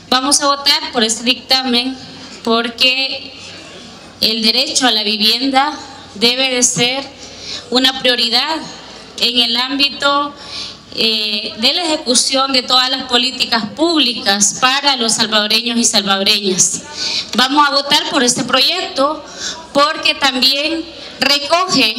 Vamos a votar por este dictamen porque el derecho a la vivienda debe de ser una prioridad en el ámbito de la ejecución de todas las políticas públicas para los salvadoreños y salvadoreñas. Vamos a votar por este proyecto porque también recoge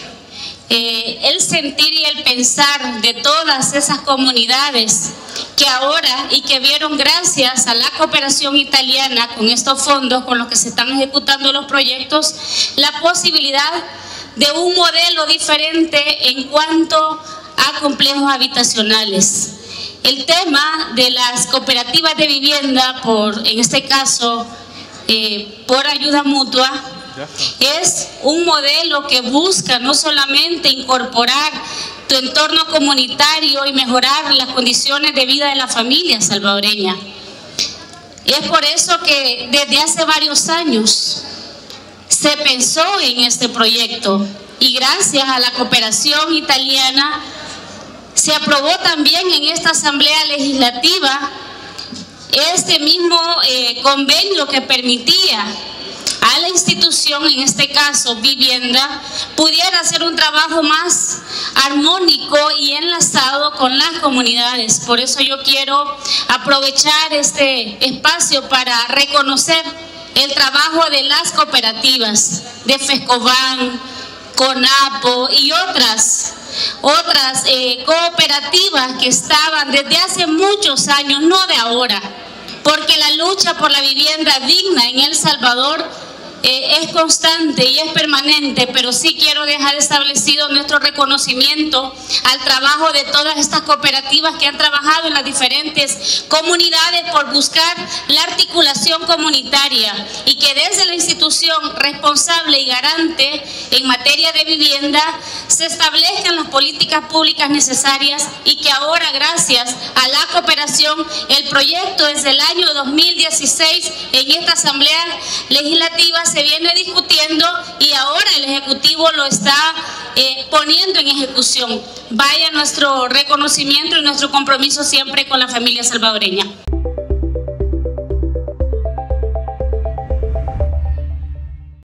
el sentir y el pensar de todas esas comunidades que ahora y que vieron gracias a la cooperación italiana con estos fondos con los que se están ejecutando los proyectos, la posibilidad de un modelo diferente en cuanto a complejos habitacionales. El tema de las cooperativas de vivienda, en este caso por ayuda mutua, es un modelo que busca no solamente incorporar tu entorno comunitario y mejorar las condiciones de vida de la familia salvadoreña. Es por eso que desde hace varios años se pensó en este proyecto y gracias a la cooperación italiana se aprobó también en esta Asamblea Legislativa este mismo convenio que permitía a la institución, en este caso Vivienda, pudiera hacer un trabajo más armónico y enlazado con las comunidades. Por eso yo quiero aprovechar este espacio para reconocer el trabajo de las cooperativas, de FESCOBAN, CONAPO y otras cooperativas que estaban desde hace muchos años, no de ahora, porque la lucha por la vivienda digna en El Salvador es constante y es permanente, pero sí quiero dejar establecido nuestro reconocimiento al trabajo de todas estas cooperativas que han trabajado en las diferentes comunidades por buscar la articulación comunitaria y que desde la institución responsable y garante en materia de vivienda se establezcan las políticas públicas necesarias y que ahora, gracias a la cooperación, el proyecto desde el año 2016 en esta Asamblea Legislativa se viene discutiendo y ahora el Ejecutivo lo está poniendo en ejecución. Vaya nuestro reconocimiento y nuestro compromiso siempre con la familia salvadoreña.